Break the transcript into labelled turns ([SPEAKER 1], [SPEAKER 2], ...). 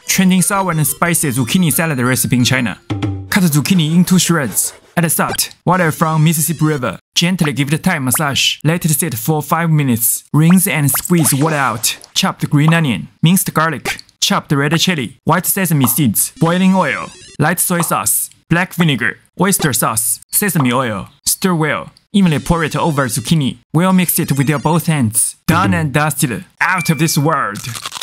[SPEAKER 1] Trending sour and spicy zucchini salad recipe in China. Cut zucchini into shreds. Add salt, water from Mississippi River. Gently give it a Thai massage. Let it sit for 5 minutes. Rinse and squeeze water out. Chopped green onion, minced garlic, chopped red chili, white sesame seeds, boiling oil, light soy sauce, black vinegar, oyster sauce, sesame oil. Stir well. Evenly pour it over zucchini. Well mix it with your both hands. Done and dusted. Out of this world.